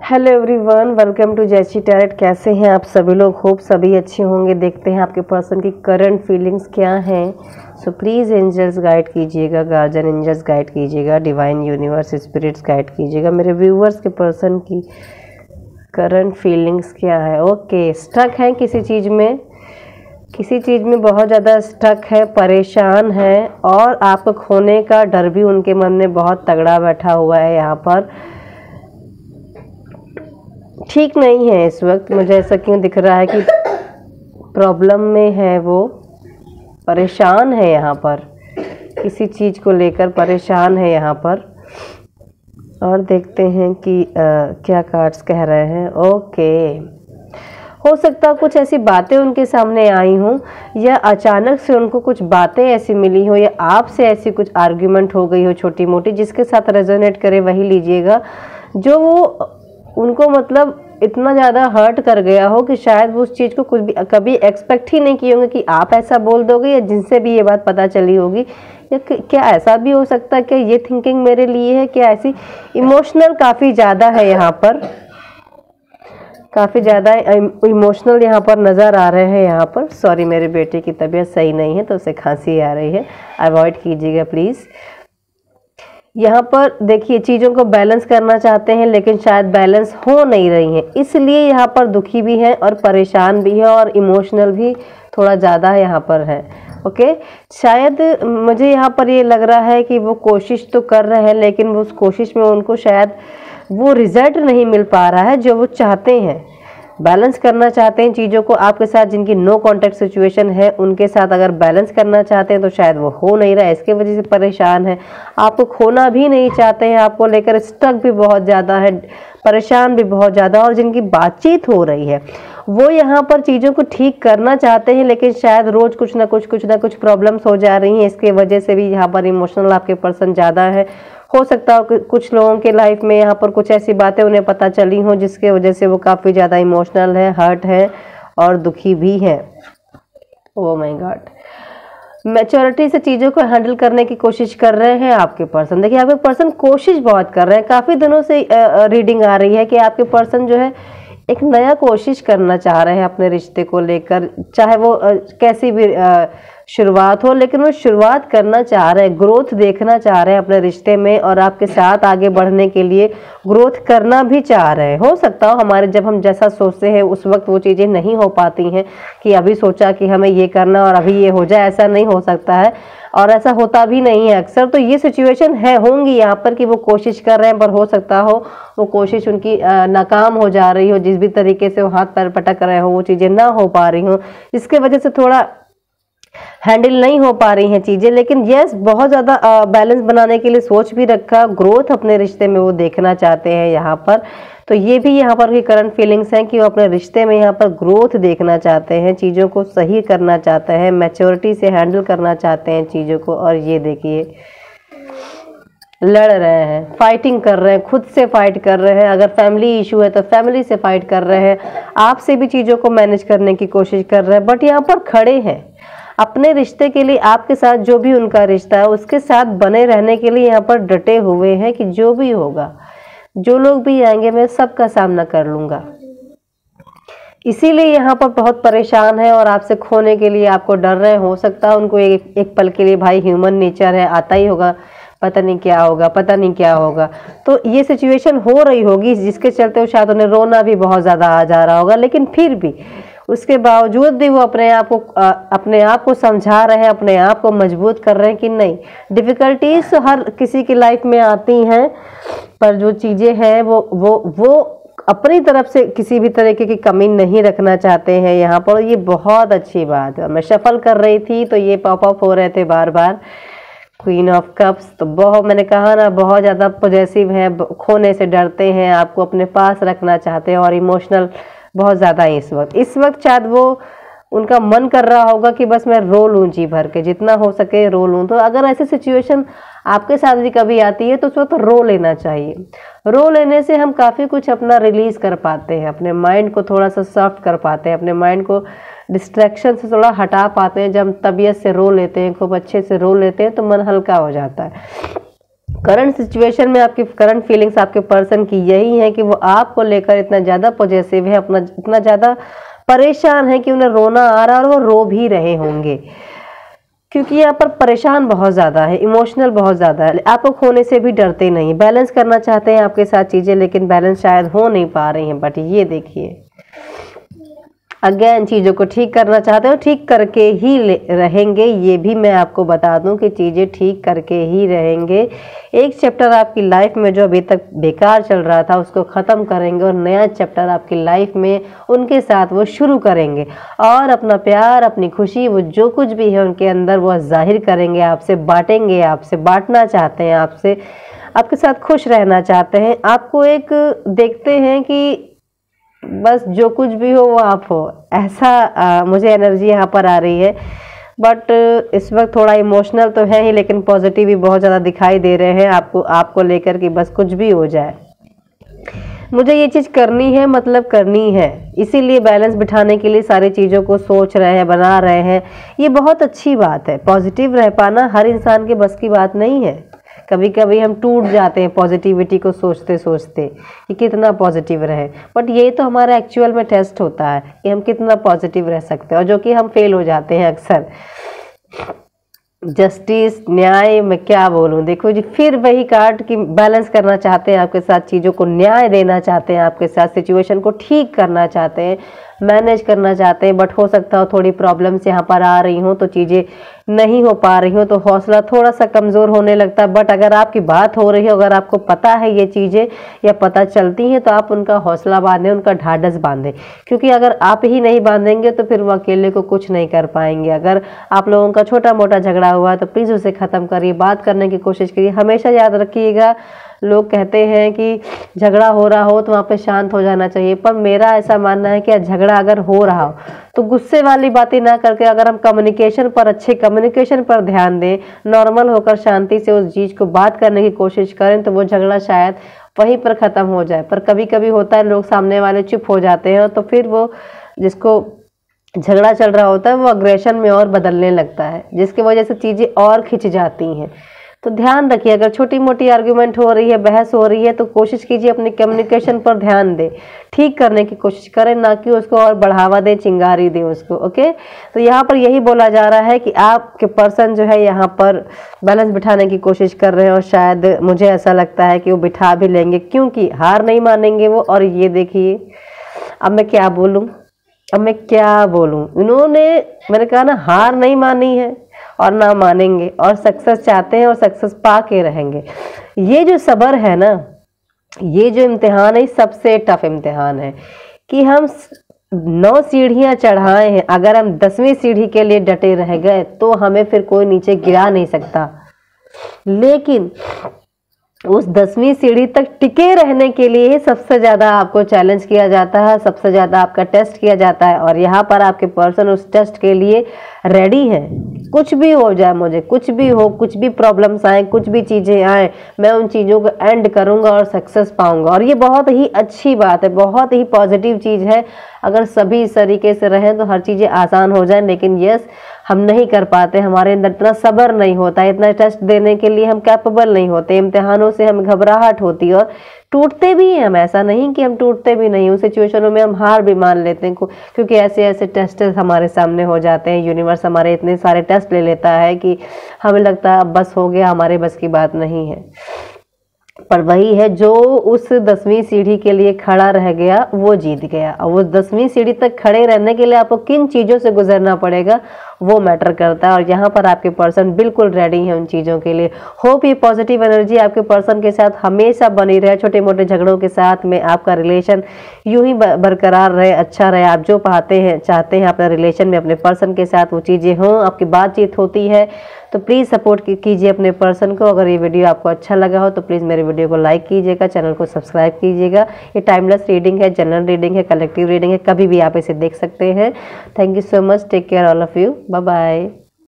Hello everyone, welcome to जैची tarot. कैसे हैं आप सभी लोग? होप सभी अच्छे होंगे। देखते हैं आपके पर्सन की करंट फीलिंग्स क्या हैं। सो प्लीज़ एंजल्स गाइड कीजिएगा, गार्जियन एंजल्स गाइड कीजिएगा, डिवाइन यूनिवर्स स्पिरिट्स गाइड कीजिएगा। मेरे व्यूवर्स के पर्सन की करंट फीलिंग्स क्या है। ओके, स्टक हैं किसी चीज़ में बहुत ज़्यादा स्टक है, परेशान है और आपको खोने का डर भी उनके मन में बहुत तगड़ा बैठा हुआ है। यहाँ पर ठीक नहीं है इस वक्त। मुझे ऐसा क्यों दिख रहा है कि प्रॉब्लम में है, वो परेशान है। यहाँ पर किसी चीज़ को लेकर परेशान है यहाँ पर। और देखते हैं कि क्या कार्ड्स कह रहे हैं। ओके, हो सकता है कुछ ऐसी बातें उनके सामने आई हों या अचानक से उनको कुछ बातें ऐसी मिली हो या आपसे ऐसी कुछ आर्ग्यूमेंट हो गई हो छोटी मोटी, जिसके साथ रेजोनेट करे वही लीजिएगा। जो वो उनको मतलब इतना ज़्यादा हर्ट कर गया हो कि शायद वो उस चीज़ को कुछ भी कभी एक्सपेक्ट ही नहीं किए होंगे कि आप ऐसा बोल दोगे, या जिनसे भी ये बात पता चली होगी। या क्या ऐसा भी हो सकता है कि ये थिंकिंग मेरे लिए है? क्या ऐसी इमोशनल काफ़ी ज़्यादा है यहाँ पर, काफ़ी ज़्यादा इमोशनल यहाँ पर नज़र आ रहे हैं। यहाँ पर सॉरी, मेरे बेटे की तबीयत सही नहीं है तो उसे खांसी आ रही है, अवॉइड कीजिएगा प्लीज़। यहाँ पर देखिए, चीज़ों को बैलेंस करना चाहते हैं लेकिन शायद बैलेंस हो नहीं रही हैं, इसलिए यहाँ पर दुखी भी हैं और परेशान भी है और इमोशनल भी थोड़ा ज़्यादा यहाँ पर है। ओके, शायद मुझे यहाँ पर ये लग रहा है कि वो कोशिश तो कर रहे हैं लेकिन वो उस कोशिश में उनको शायद वो रिजल्ट नहीं मिल पा रहा है जो वो चाहते हैं। बैलेंस करना चाहते हैं चीज़ों को आपके साथ, जिनकी नो कॉन्टैक्ट सिचुएशन है उनके साथ अगर बैलेंस करना चाहते हैं तो शायद वो हो नहीं रहा है, इसके वजह से परेशान है। आपको खोना भी नहीं चाहते हैं, आपको लेकर स्टक भी बहुत ज़्यादा है, परेशान भी बहुत ज़्यादा। और जिनकी बातचीत हो रही है वो यहाँ पर चीज़ों को ठीक करना चाहते हैं लेकिन शायद रोज़ कुछ ना कुछ प्रॉब्लम्स हो जा रही हैं, इसके वजह से भी यहाँ पर इमोशनल आपके पर्सन ज़्यादा है। हो सकता है कि कुछ लोगों के लाइफ में यहाँ पर कुछ ऐसी बातें उन्हें पता चली हों जिसके वजह से वो काफ़ी ज़्यादा इमोशनल है, हर्ट है और दुखी भी है। ओह माय गॉड, मैच्योरिटी से चीज़ों को हैंडल करने की कोशिश कर रहे हैं आपके पर्सन। देखिए, आपके पर्सन कोशिश बहुत कर रहे हैं। काफ़ी दिनों से रीडिंग आ रही है कि आपके पर्सन जो है एक नया कोशिश करना चाह रहे हैं अपने रिश्ते को लेकर, चाहे वो कैसी भी शुरुआत हो, लेकिन वो शुरुआत करना चाह रहे हैं, ग्रोथ देखना चाह रहे हैं अपने रिश्ते में और आपके साथ आगे बढ़ने के लिए ग्रोथ करना भी चाह रहे हैं। हो सकता हो हमारे जब हम जैसा सोचते हैं उस वक्त वो चीज़ें नहीं हो पाती हैं कि अभी सोचा कि हमें ये करना और अभी ये हो जाए, ऐसा नहीं हो सकता है और ऐसा होता भी नहीं है अक्सर। तो ये सिचुएशन है होंगी यहाँ पर कि वो कोशिश कर रहे हैं, पर हो सकता हो वो कोशिश उनकी नाकाम हो जा रही हो, जिस भी तरीके से वो हाथ पैर पटक रहे हो वो चीज़ें ना हो पा रही हो, इसके वजह से थोड़ा हैंडल नहीं हो पा रही हैं चीज़ें। लेकिन यस, बहुत ज़्यादा बैलेंस बनाने के लिए सोच भी रखा, ग्रोथ अपने रिश्ते में वो देखना चाहते हैं यहाँ पर। तो ये भी यहाँ पर की करंट फीलिंग्स हैं कि वो अपने रिश्ते में यहाँ पर ग्रोथ देखना चाहते हैं, चीज़ों को सही करना चाहते हैं, मैच्योरिटी से हैंडल करना चाहते हैं चीज़ों को। और ये देखिए, लड़ रहे हैं, फाइटिंग कर रहे हैं, खुद से फाइट कर रहे हैं। अगर फैमिली इशू है तो फैमिली से फाइट कर रहे हैं, आपसे भी चीज़ों को मैनेज करने की कोशिश कर रहे हैं, बट यहाँ पर खड़े हैं अपने रिश्ते के लिए। आपके साथ जो भी उनका रिश्ता है उसके साथ बने रहने के लिए यहाँ पर डटे हुए हैं कि जो भी होगा, जो लोग भी आएंगे मैं सबका सामना कर लूँगा। इसीलिए यहाँ पर बहुत परेशान है और आपसे खोने के लिए आपको डर रहे हैं। हो सकता है उनको एक पल के लिए, भाई ह्यूमन नेचर है, आता ही होगा, पता नहीं क्या होगा, पता नहीं क्या होगा। तो ये सिचुएशन हो रही होगी जिसके चलते वो शायद उन्हें रोना भी बहुत ज़्यादा आ जा रहा होगा, लेकिन फिर भी उसके बावजूद भी वो अपने आप को समझा रहे हैं, अपने आप को मजबूत कर रहे हैं कि नहीं, डिफ़िकल्टीज हर किसी की लाइफ में आती हैं, पर जो चीज़ें हैं वो अपनी तरफ से किसी भी तरीके की कमी नहीं रखना चाहते हैं यहाँ पर। ये बहुत अच्छी बात है। मैं शफल कर रही थी तो ये पॉप अप हो रहे थे बार बार। क्वीन ऑफ कप्स, तो बहुत, मैंने कहा ना, बहुत ज़्यादा पॉजिटिव हैं, खोने से डरते हैं, आपको अपने पास रखना चाहते हैं और इमोशनल बहुत ज़्यादा है इस वक्त शायद वो उनका मन कर रहा होगा कि बस मैं रो लूँ, जी भर के जितना हो सके रो लूँ। तो अगर ऐसी सिचुएशन आपके साथ भी कभी आती है तो उस वक्त रो लेना चाहिए। रो लेने से हम काफ़ी कुछ अपना रिलीज़ कर पाते हैं, अपने माइंड को थोड़ा सा सॉफ्ट कर पाते हैं, अपने माइंड को डिस्ट्रैक्शन से थोड़ा हटा पाते हैं। जब हम तबीयत से रो लेते हैं, खूब अच्छे से रो लेते हैं तो मन हल्का हो जाता है। करंट सिचुएशन में आपकी करंट फीलिंग्स आपके पर्सन की यही है कि वो आपको लेकर इतना ज़्यादा पॉजिटिव है, अपना इतना ज़्यादा परेशान है कि उन्हें रोना आ रहा है और वो रो भी रहे होंगे, क्योंकि यहाँ पर परेशान बहुत ज़्यादा है, इमोशनल बहुत ज़्यादा है। आपको खोने से भी डरते नहीं, बैलेंस करना चाहते हैं आपके साथ चीज़ें, लेकिन बैलेंस शायद हो नहीं पा रही हैं। बट ये देखिए अगेन चीज़ों को ठीक करना चाहते हो, ठीक करके ही रहेंगे। ये भी मैं आपको बता दूं कि चीज़ें ठीक करके ही रहेंगे। एक चैप्टर आपकी लाइफ में जो अभी तक बेकार चल रहा था उसको ख़त्म करेंगे और नया चैप्टर आपकी लाइफ में उनके साथ वो शुरू करेंगे और अपना प्यार, अपनी खुशी, वो जो कुछ भी है उनके अंदर वो जाहिर करेंगे, आपसे बांटेंगे, आपसे बांटना चाहते हैं, आपके साथ खुश रहना चाहते हैं। आपको एक देखते हैं कि बस जो कुछ भी हो वो आप हो, ऐसा मुझे एनर्जी यहाँ पर आ रही है। बट इस वक्त थोड़ा इमोशनल तो है ही, लेकिन पॉजिटिव भी बहुत ज़्यादा दिखाई दे रहे हैं आपको लेकर कि बस कुछ भी हो जाए, मुझे ये चीज़ करनी है, मतलब करनी है। इसीलिए बैलेंस बिठाने के लिए सारी चीज़ों को सोच रहे हैं, बना रहे हैं। ये बहुत अच्छी बात है। पॉजिटिव रह पाना हर इंसान के बस की बात नहीं है। कभी कभी हम टूट जाते हैं पॉजिटिविटी को सोचते सोचते कि कितना पॉजिटिव रहे, बट ये तो हमारा एक्चुअल में टेस्ट होता है कि हम कितना पॉजिटिव रह सकते हैं, और जो कि हम फेल हो जाते हैं अक्सर। जस्टिस, न्याय, मैं क्या बोलूं, देखो जी फिर वही कार्ड की बैलेंस करना चाहते हैं आपके साथ, चीज़ों को न्याय देना चाहते हैं आपके साथ, सिचुएशन को ठीक करना चाहते हैं, मैनेज करना चाहते हैं। बट हो सकता हो थोड़ी प्रॉब्लम्स यहाँ पर आ रही हों, तो चीज़ें नहीं हो पा रही हो, तो हौसला थोड़ा सा कमज़ोर होने लगता है। बट अगर आपकी बात हो रही है, अगर आपको पता है ये चीज़ें या पता चलती हैं, तो आप उनका हौसला बांधें, उनका ढाढ़स बांधें, क्योंकि अगर आप ही नहीं बांधेंगे तो फिर वो अकेले को कुछ नहीं कर पाएंगे। अगर आप लोगों का छोटा मोटा झगड़ा हुआ है तो प्लीज़ उसे ख़त्म करिए, बात करने की कोशिश करिए। हमेशा याद रखिएगा, लोग कहते हैं कि झगड़ा हो रहा हो तो वहाँ पे शांत हो जाना चाहिए, पर मेरा ऐसा मानना है कि झगड़ा अगर हो रहा हो तो गुस्से वाली बातें ना करके अगर हम कम्युनिकेशन पर, अच्छे कम्युनिकेशन पर ध्यान दें, नॉर्मल होकर शांति से उस चीज़ को बात करने की कोशिश करें, तो वो झगड़ा शायद वहीं पर ख़त्म हो जाए। पर कभी कभी होता है लोग सामने वाले चुप हो जाते हैं, तो फिर वो जिसको झगड़ा चल रहा होता है वो अग्रेशन में और बदलने लगता है, जिसकी वजह से चीज़ें और खिंच जाती हैं। तो ध्यान रखिए, अगर छोटी मोटी आर्ग्यूमेंट हो रही है, बहस हो रही है, तो कोशिश कीजिए अपनी कम्युनिकेशन पर ध्यान दें, ठीक करने की कोशिश करें, ना कि उसको और बढ़ावा दें, चिंगारी दें उसको। ओके, तो यहाँ पर यही बोला जा रहा है कि आपके पर्सन जो है यहाँ पर बैलेंस बिठाने की कोशिश कर रहे हैं, और शायद मुझे ऐसा लगता है कि वो बिठा भी लेंगे, क्योंकि हार नहीं मानेंगे वो। और ये देखिए, अब मैं क्या बोलूं, मैंने कहा ना, हार नहीं मानी है और ना मानेंगे, और सक्सेस चाहते हैं और सक्सेस पा के रहेंगे। ये जो सब्र है ना, ये जो इम्तिहान है, सबसे टफ इम्तिहान है कि हम 9 सीढ़ियां चढ़ाए हैं, अगर हम 10वीं सीढ़ी के लिए डटे रह गए तो हमें फिर कोई नीचे गिरा नहीं सकता। लेकिन उस 10वीं सीढ़ी तक टिके रहने के लिए सबसे ज़्यादा आपको चैलेंज किया जाता है, सबसे ज़्यादा आपका टेस्ट किया जाता है, और यहाँ पर आपके पर्सन उस टेस्ट के लिए रेडी है। कुछ भी हो जाए, मुझे कुछ भी हो, कुछ भी प्रॉब्लम्स आए, कुछ भी चीज़ें आए, मैं उन चीज़ों को एंड करूँगा और सक्सेस पाऊँगा। और ये बहुत ही अच्छी बात है, बहुत ही पॉजिटिव चीज़ है। अगर सभी इस तरीके से रहें तो हर चीज़ें आसान हो जाए, लेकिन यस, हम नहीं कर पाते, हमारे अंदर इतना सब्र नहीं होता, इतना टेस्ट देने के लिए हम कैपेबल नहीं होते, इम्तिहानों से हमें घबराहट होती है और टूटते भी हैं हम। ऐसा नहीं कि हम टूटते भी नहीं, उन सिचुएशनों में हम हार भी मान लेते हैं, क्योंकि ऐसे ऐसे टेस्ट हमारे सामने हो जाते हैं। यूनिवर्स हमारे इतने सारे टेस्ट ले लेता है कि हमें लगता है अब बस हो गया, हमारे बस की बात नहीं है। पर वही है, जो उस 10वीं सीढ़ी के लिए खड़ा रह गया वो जीत गया। और उस 10वीं सीढ़ी तक खड़े रहने के लिए आपको किन चीज़ों से गुजरना पड़ेगा वो मैटर करता है, और यहाँ पर आपके पर्सन बिल्कुल रेडी हैं उन चीज़ों के लिए। होप ये पॉजिटिव एनर्जी आपके पर्सन के साथ हमेशा बनी रहे, छोटे मोटे झगड़ों के साथ में आपका रिलेशन यूं ही बरकरार रहे, अच्छा रहे। आप जो चाहते हैं अपने रिलेशन में अपने पर्सन के साथ वो चीज़ें हों, आपकी बातचीत होती है, तो प्लीज़ सपोर्ट कीजिए अपने पर्सन को। अगर ये वीडियो आपको अच्छा लगा हो तो प्लीज़ मेरे वीडियो को लाइक कीजिएगा, चैनल को सब्सक्राइब कीजिएगा। ये टाइमलेस रीडिंग है, जनरल रीडिंग है, कलेक्टिव रीडिंग है, कभी भी आप इसे देख सकते हैं। Thank you so much, take care all of you, bye bye.